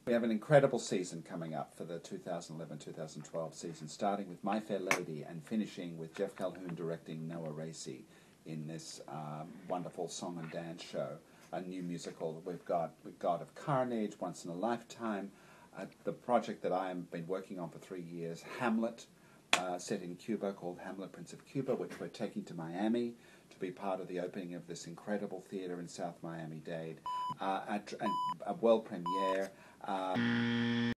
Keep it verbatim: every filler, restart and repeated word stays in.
We have an incredible season coming up for the two thousand eleven two thousand twelve season, starting with My Fair Lady and finishing with Jeff Calhoun directing Noah Racy in this um, wonderful song and dance show, a new musical. We've got we've got of Carnage, Once in a Lifetime, uh, the project that I have been working on for three years, Hamlet, uh, set in Cuba, called Hamlet, Prince of Cuba, which we're taking to Miami to be part of the opening of this incredible theatre in South Miami-Dade, uh, at, a world premiere. Uh,